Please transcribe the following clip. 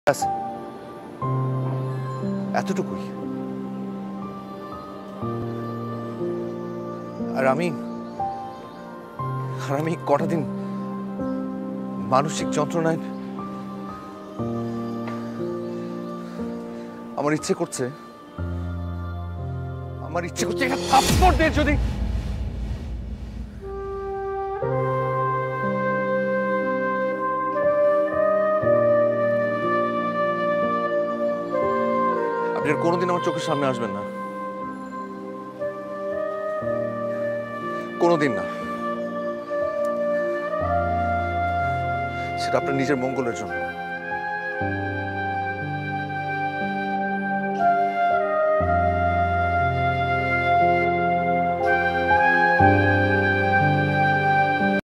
এতটুকুই। আর আমি কটা দিন মানসিক যন্ত্রণায় আমার ইচ্ছে করছে একটা থাপ্পড় দিয়ে যদি আপনি আর কোনোদিন আমার চোখের সামনে আসবেন না, কোনোদিন না। সেটা আপনার নিজের মঙ্গলের জন্য।